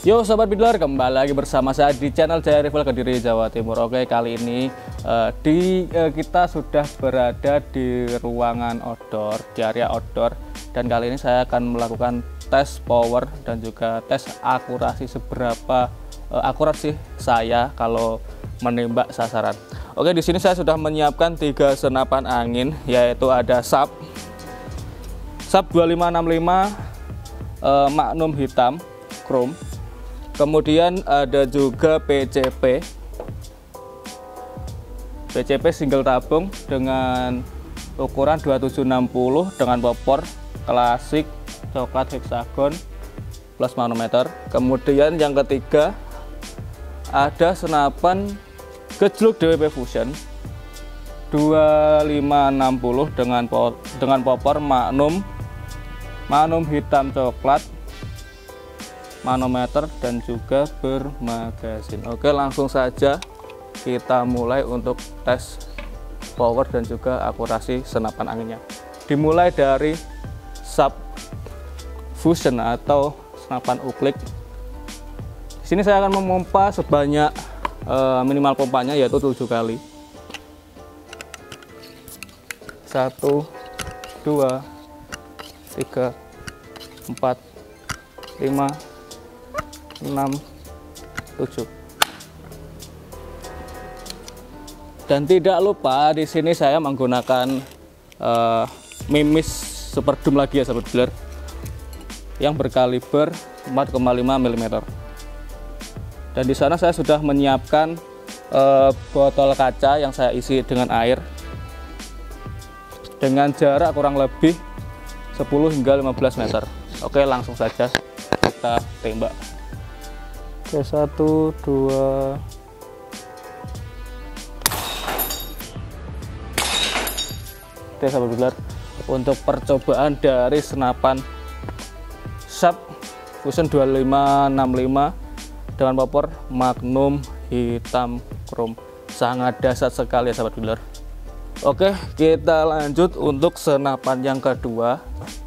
Yo Sobat Builder, kembali lagi bersama saya di channel Jaya Rival Kediri, Jawa Timur. Oke, kali ini kita sudah berada di ruangan outdoor, di area outdoor. Dan kali ini saya akan melakukan tes power dan juga tes akurasi, seberapa akurat sih saya kalau menembak sasaran. Oke, di sini saya sudah menyiapkan 3 senapan angin, yaitu ada SAP 2565 Magnum hitam chrome. Kemudian ada juga PCP single tabung dengan ukuran 2760 dengan popor klasik coklat hexagon plus manometer. Kemudian yang ketiga ada senapan gejluk DWP Fusion 2560 dengan popor Magnum hitam coklat manometer dan juga bermagasin. Oke, langsung saja kita mulai untuk tes power dan juga akurasi senapan anginnya. Dimulai dari SAP Fusion atau senapan uklik. Di sini saya akan memompa sebanyak minimal pompanya yaitu 7 kali. 1 2 3 4 5 6 7. Dan tidak lupa di sini saya menggunakan mimis Super Doom lagi ya Sobat Builder, yang berkaliber 4,5 mm. Dan di sana saya sudah menyiapkan botol kaca yang saya isi dengan air dengan jarak kurang lebih 10 hingga 15 meter. Oke, langsung saja kita tembak. Oke, 1 2. Oke Sobat Builder, untuk percobaan dari senapan SAP Fusion 2565 dengan popor Magnum hitam chrome, sangat dahsyat sekali ya Sobat Builder. Oke, kita lanjut untuk senapan yang kedua,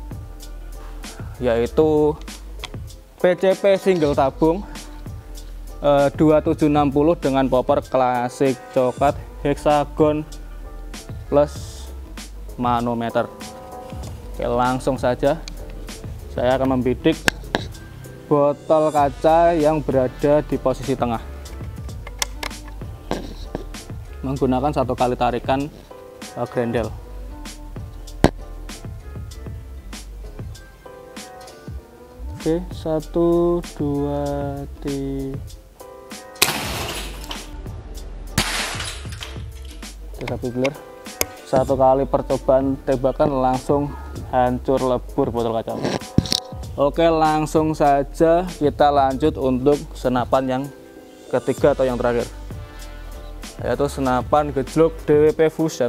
yaitu PCP single tabung 2760 dengan popor klasik coklat hexagon plus manometer. Oke, langsung saja saya akan membidik botol kaca yang berada di posisi tengah menggunakan 1 kali tarikan grendel. Oke, 1 2 3. Sobat Builder, 1 kali percobaan tembakan langsung hancur lebur botol kaca. Oke, langsung saja kita lanjut untuk senapan yang ketiga atau yang terakhir, yaitu senapan gejluk DWP Fusion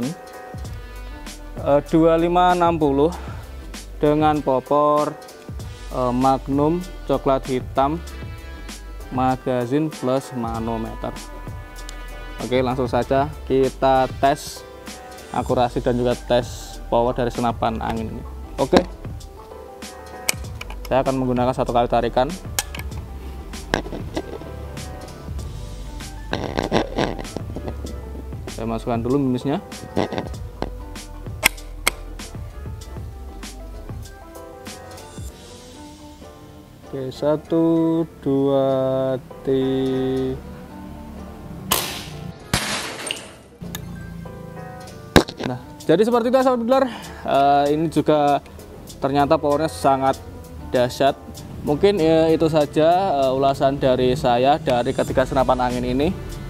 2560 dengan popor Magnum coklat hitam magazin plus manometer. Oke, langsung saja kita tes akurasi dan juga tes power dari senapan angin ini. Oke, saya akan menggunakan 1 kali tarikan. Saya masukkan dulu mimisnya. Oke, 1 2 3. Nah, jadi seperti itu Sobat Builder. Ini juga ternyata powernya sangat dahsyat. Mungkin itu saja ulasan dari saya dari ketiga senapan angin ini.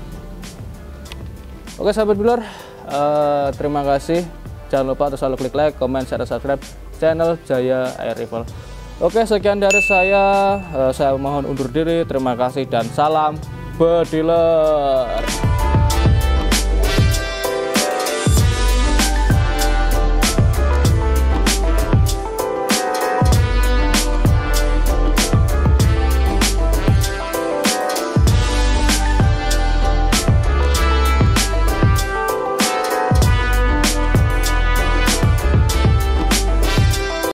Oke Sobat Builder, terima kasih. Jangan lupa untuk selalu klik like, comment, share, dan subscribe channel Jaya Air Rifle. Oke, sekian dari saya. Saya mohon undur diri. Terima kasih dan salam bediler.